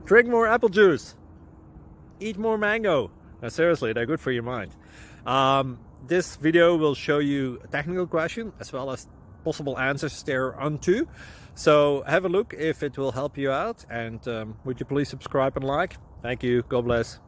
Drink more apple juice. Eat more mango. Now, seriously, they're good for your mind. This video will show you a technical question as well as possible answers thereunto. So have a look if it will help you out, and would you please subscribe and like? Thank you. God bless.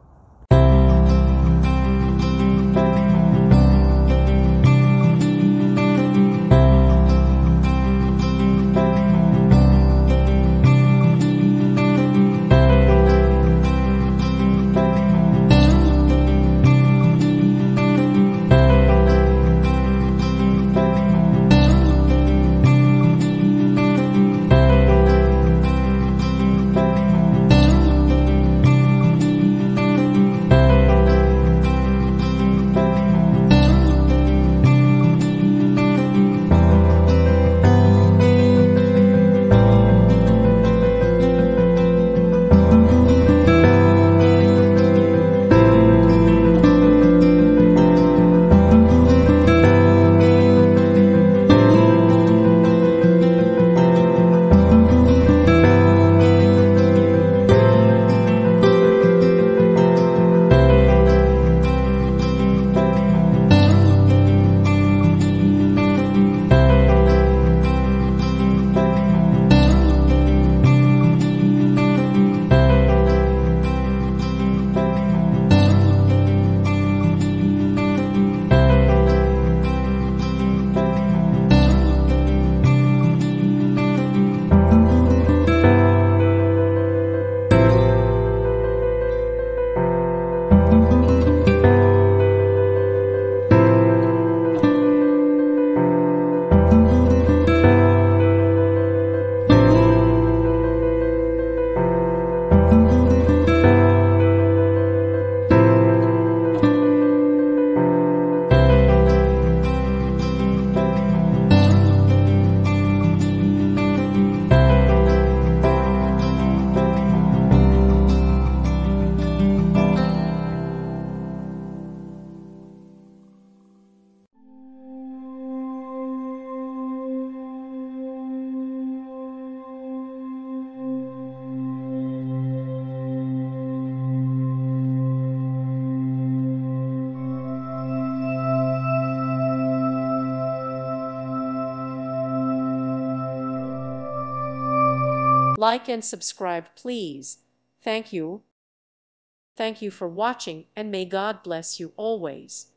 Like and subscribe, please. Thank you. Thank you for watching, and may God bless you always.